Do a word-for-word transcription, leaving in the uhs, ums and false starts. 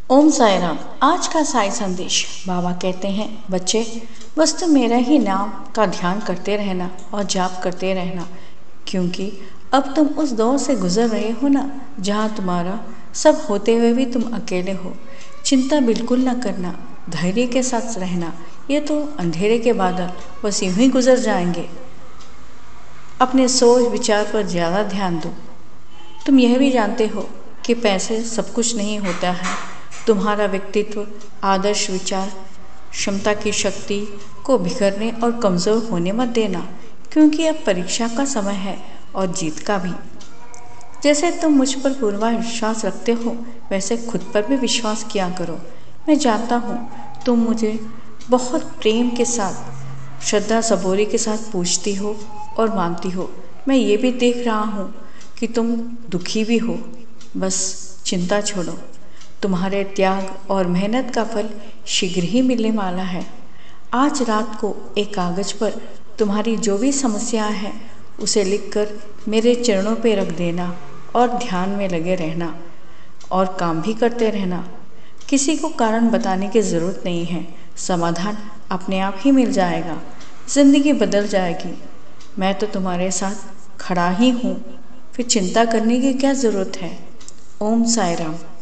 ओम साई राम। आज का साई संदेश। बाबा कहते हैं, बच्चे बस तुम मेरा ही नाम का ध्यान करते रहना और जाप करते रहना, क्योंकि अब तुम उस दौर से गुजर रहे हो ना, जहाँ तुम्हारा सब होते हुए भी तुम अकेले हो। चिंता बिल्कुल ना करना, धैर्य के साथ रहना। ये तो अंधेरे के बादल बस यूं ही गुजर जाएंगे। अपने सोच विचार पर ज़्यादा ध्यान दो। तुम यह भी जानते हो कि पैसे सब कुछ नहीं होता है। तुम्हारा व्यक्तित्व, आदर्श, विचार, क्षमता की शक्ति को बिखरने और कमज़ोर होने मत देना, क्योंकि अब परीक्षा का समय है और जीत का भी। जैसे तुम मुझ पर पूरा विश्वास रखते हो, वैसे खुद पर भी विश्वास किया करो। मैं जानता हूँ तुम मुझे बहुत प्रेम के साथ, श्रद्धा सबूरी के साथ पूछती हो और मानती हो। मैं ये भी देख रहा हूँ कि तुम दुखी भी हो। बस चिंता छोड़ो, तुम्हारे त्याग और मेहनत का फल शीघ्र ही मिलने वाला है। आज रात को एक कागज़ पर तुम्हारी जो भी समस्याएं हैं उसे लिखकर मेरे चरणों पे रख देना और ध्यान में लगे रहना और काम भी करते रहना। किसी को कारण बताने की ज़रूरत नहीं है, समाधान अपने आप ही मिल जाएगा, ज़िंदगी बदल जाएगी। मैं तो तुम्हारे साथ खड़ा ही हूँ, फिर चिंता करने की क्या ज़रूरत है। ओम साई राम।